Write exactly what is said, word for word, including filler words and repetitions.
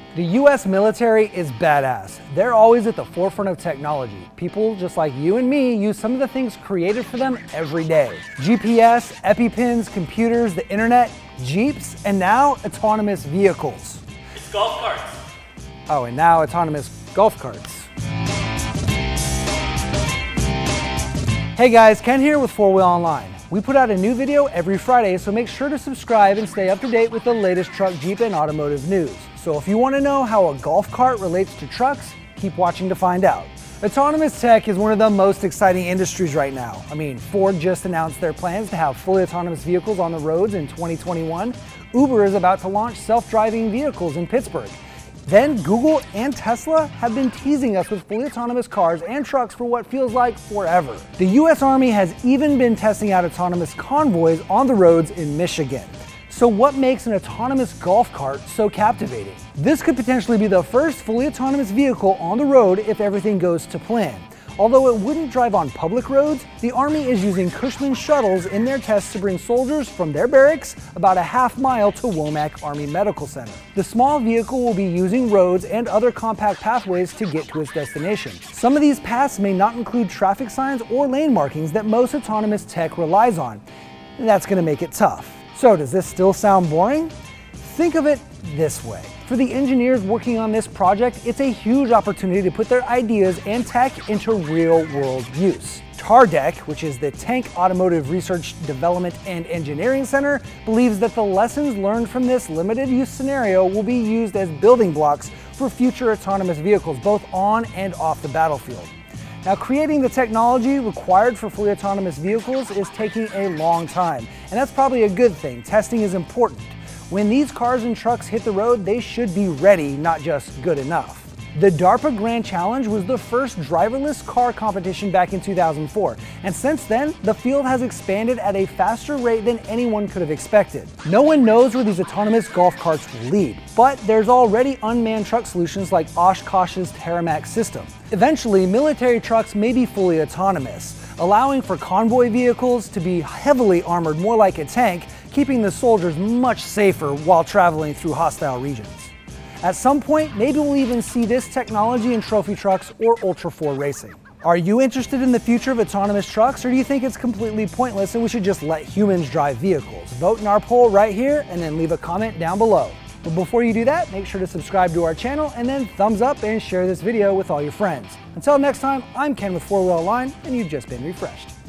The U S military is badass. They're always at the forefront of technology. People just like you and me use some of the things created for them every day. G P S, Epipens, computers, the internet, Jeeps, and now autonomous vehicles. It's golf carts. Oh, and now autonomous golf carts. Hey guys, Ken here with four wheel Online. We put out a new video every Friday, so make sure to subscribe and stay up to date with the latest truck, Jeep, and automotive news. So if you want to know how a golf cart relates to trucks, keep watching to find out. Autonomous tech is one of the most exciting industries right now. I mean, Ford just announced their plans to have fully autonomous vehicles on the roads in twenty twenty-one. Uber is about to launch self-driving vehicles in Pittsburgh. Then Google and Tesla have been teasing us with fully autonomous cars and trucks for what feels like forever. The U S Army has even been testing out autonomous convoys on the roads in Michigan. So what makes an autonomous golf cart so captivating? This could potentially be the first fully autonomous vehicle on the road if everything goes to plan. Although it wouldn't drive on public roads, the Army is using Cushman shuttles in their tests to bring soldiers from their barracks about a half mile to Womack Army Medical Center. The small vehicle will be using roads and other compact pathways to get to its destination. Some of these paths may not include traffic signs or lane markings that most autonomous tech relies on. And that's going to make it tough. So does this still sound boring? Think of it this way. For the engineers working on this project, it's a huge opportunity to put their ideas and tech into real-world use. TARDEC, which is the Tank Automotive Research, Development, and Engineering Center, believes that the lessons learned from this limited use scenario will be used as building blocks for future autonomous vehicles, both on and off the battlefield. Now, creating the technology required for fully autonomous vehicles is taking a long time, and that's probably a good thing. Testing is important. When these cars and trucks hit the road, they should be ready, not just good enough. The DARPA Grand Challenge was the first driverless car competition back in two thousand four, and since then, the field has expanded at a faster rate than anyone could have expected. No one knows where these autonomous golf carts will lead, but there's already unmanned truck solutions like Oshkosh's Terramax system. Eventually, military trucks may be fully autonomous, allowing for convoy vehicles to be heavily armored more like a tank, keeping the soldiers much safer while traveling through hostile regions. At some point, maybe we'll even see this technology in trophy trucks or Ultra four racing. Are you interested in the future of autonomous trucks, or do you think it's completely pointless and we should just let humans drive vehicles? Vote in our poll right here and then leave a comment down below. But before you do that, make sure to subscribe to our channel and then thumbs up and share this video with all your friends. Until next time, I'm Ken with four wheel Online, and you've just been refreshed.